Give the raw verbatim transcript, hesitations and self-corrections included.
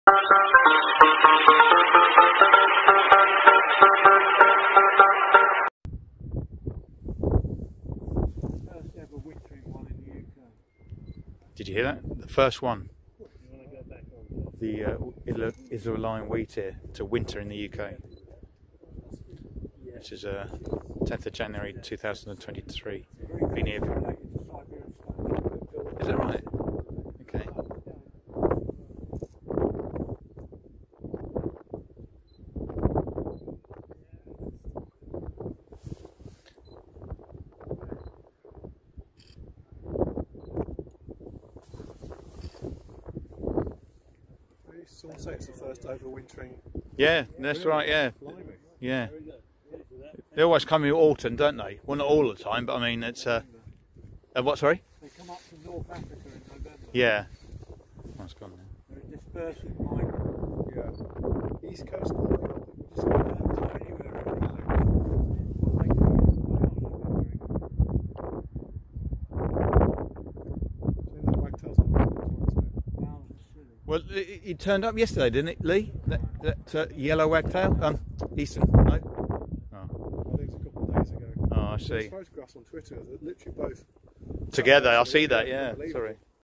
First ever wintering one in the U K. Did you hear that? The first one. The uh, ISABELLINE wheatear to winter in the U K. This is uh, tenth of January two thousand twenty-three. Been here. Is that right? Okay. Someone say it's the first overwintering. Yeah, that's right. Yeah, yeah. They always come in autumn, don't they? Well, not all the time, but I mean, it's uh, uh what? Sorry. They come up from North Africa in November. Yeah. Oh, it's gone now. They're dispersing migrants. Yeah. East Coast. Well, it, it turned up yesterday, didn't it, Lee? That, that uh, yellow wagtail? Um, Eastern, no? Oh. I think it's a couple of days ago. Oh, I see. There's photographs on Twitter that literally both together, I see that, yeah. Sorry.